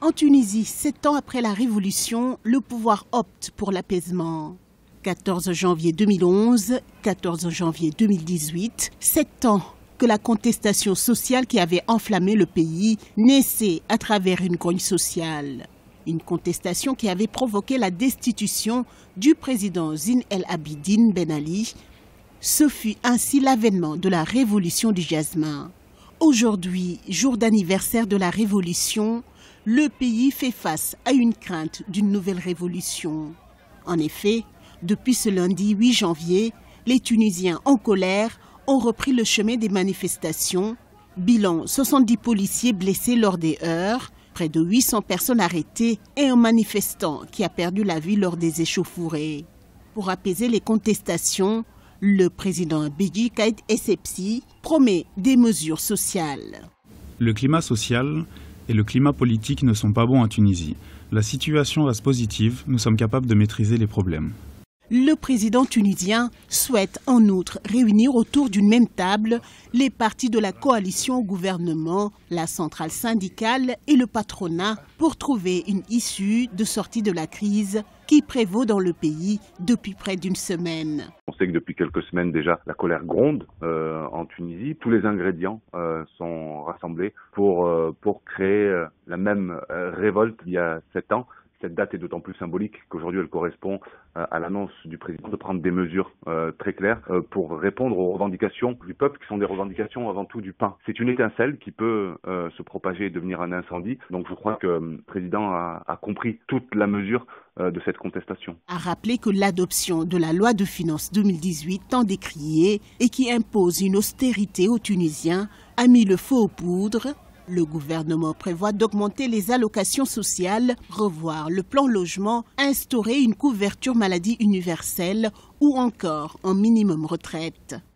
En Tunisie, 7 ans après la révolution, le pouvoir opte pour l'apaisement. 14 janvier 2011, 14 janvier 2018, 7 ans que la contestation sociale qui avait enflammé le pays naissait à travers une grogne sociale. Une contestation qui avait provoqué la destitution du président Zine El Abidine Ben Ali. Ce fut ainsi l'avènement de la révolution du jasmin. Aujourd'hui, jour d'anniversaire de la révolution, le pays fait face à une crainte d'une nouvelle révolution. En effet, depuis ce lundi 8 janvier, les Tunisiens en colère ont repris le chemin des manifestations. Bilan, 70 policiers blessés lors des heurts, près de 800 personnes arrêtées et un manifestant qui a perdu la vie lors des échauffourées. Pour apaiser les contestations, le président Béji Caïd Essebsi promet des mesures sociales. Le climat social et le climat politique ne sont pas bons en Tunisie. La situation reste positive, nous sommes capables de maîtriser les problèmes. Le président tunisien souhaite en outre réunir autour d'une même table les partis de la coalition au gouvernement, la centrale syndicale et le patronat pour trouver une issue de sortie de la crise qui prévaut dans le pays depuis près d'une semaine. On sait que depuis quelques semaines déjà, la colère gronde en Tunisie. Tous les ingrédients sont rassemblés pour créer la même révolte il y a 7 ans. Cette date est d'autant plus symbolique qu'aujourd'hui elle correspond à l'annonce du président de prendre des mesures très claires pour répondre aux revendications du peuple qui sont des revendications avant tout du pain. C'est une étincelle qui peut se propager et devenir un incendie. Donc je crois que le président a compris toute la mesure de cette contestation. A rappelé que l'adoption de la loi de finances 2018 tant décriée et qui impose une austérité aux Tunisiens a mis le feu aux poudres. Le gouvernement prévoit d'augmenter les allocations sociales, revoir le plan logement, instaurer une couverture maladie universelle ou encore un minimum retraite.